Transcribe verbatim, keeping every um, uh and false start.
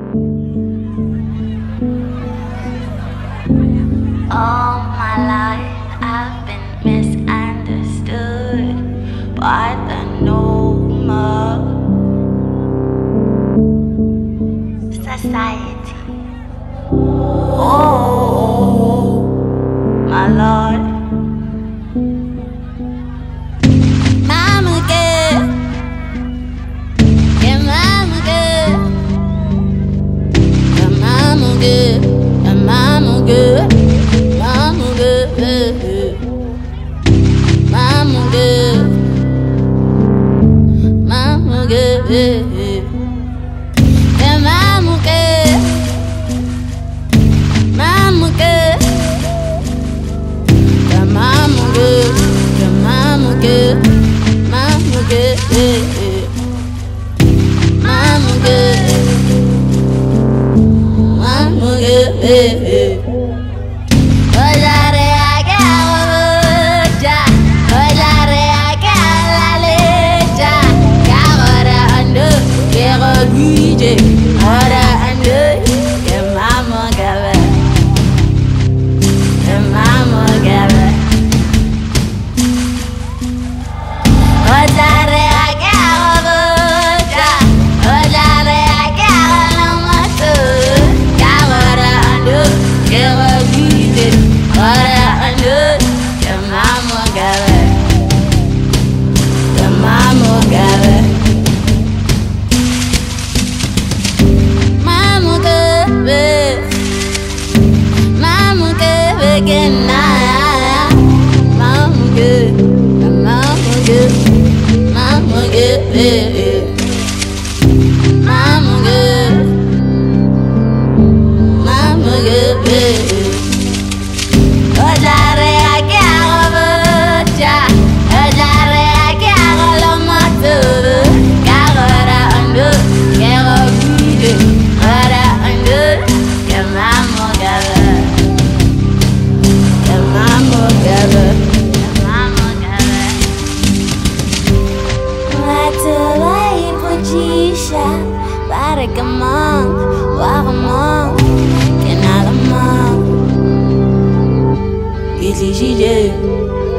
All my life I've been misunderstood by the normal society. Oh, my Lord. Mama good, yeah, mama good, yeah, mama good, yeah, mama good. Mama good, mama good, mama good, yeah, mama good, mama good, yeah, mama good, yeah, mama good, mama good, mama good, mama good. Ora ande, que mama gabe, que mama gabe. Ojare agaro ja, ojare agaro mato. Ora ande, que robide. Ora ande, que mama gabe, que mama gabe. Mama good, again now. Mama good, mama good, mama good, mama good, mama good. Ojare agaro ja, ojare agaro mato. Gagora ando, gero bide. Ora ando, que mama gabe. Mama gabe, mama gabe. Watulai pujisha, baragamang, wagamang, kenagamang. Gizli jije.